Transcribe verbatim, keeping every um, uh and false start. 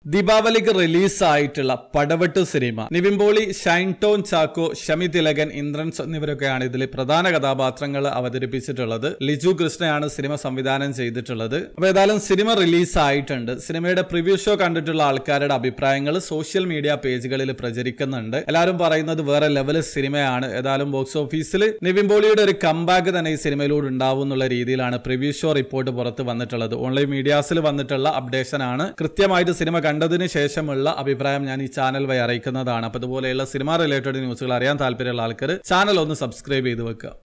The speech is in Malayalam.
ദീപാവലിക്ക് റിലീസ് ആയിട്ടുള്ള പടവെട്ടു സിനിമ നിവിൻ പോളി, ഷൈൻ ടോൺ ചാക്കോ, ഷമി തിലകൻ, ഇന്ദ്രൻസ് എന്നിവരൊക്കെയാണ് ഇതിൽ പ്രധാന കഥാപാത്രങ്ങൾ അവതരിപ്പിച്ചിട്ടുള്ളത്. ലിജു കൃഷ്ണയാണ് സിനിമ സംവിധാനം ചെയ്തിട്ടുള്ളത്. അപ്പൊ ഏതായാലും സിനിമ റിലീസ് ആയിട്ടുണ്ട്. സിനിമയുടെ പ്രിവ്യൂ ഷോ കണ്ടിട്ടുള്ള ആൾക്കാരുടെ അഭിപ്രായങ്ങൾ സോഷ്യൽ മീഡിയ പേജുകളിൽ പ്രചരിക്കുന്നുണ്ട്. എല്ലാവരും പറയുന്നത് വേറെ ലെവൽ സിനിമയാണ്. ഏതായാലും ബോക്സ് ഓഫീസിൽ നിവിൻ പോളിയുടെ ഒരു കംബാക്ക് തന്നെ ഈ സിനിമയിലൂടെ ഉണ്ടാവും എന്നുള്ള രീതിയിലാണ് പ്രിവ്യൂ ഷോ റിപ്പോർട്ട് പുറത്ത് വന്നിട്ടുള്ളത്. ഓൺലൈൻ മീഡിയാസിൽ വന്നിട്ടുള്ള അപ്ഡേഷൻ ആണ്. കൃത്യമായിട്ട് സിനിമ കണ്ടതിന് ശേഷമുള്ള അഭിപ്രായം ഞാൻ ഈ ചാനൽ വഴി അറിയിക്കുന്നതാണ്. അപ്പോൾ ഇതുപോലെയുള്ള സിനിമ റിലേറ്റഡ് ന്യൂസുകൾ അറിയാൻ താല്പര്യമുള്ള ആൾക്കാർ ചാനൽ ഒന്ന് സബ്സ്ക്രൈബ് ചെയ്ത് വെക്കുക.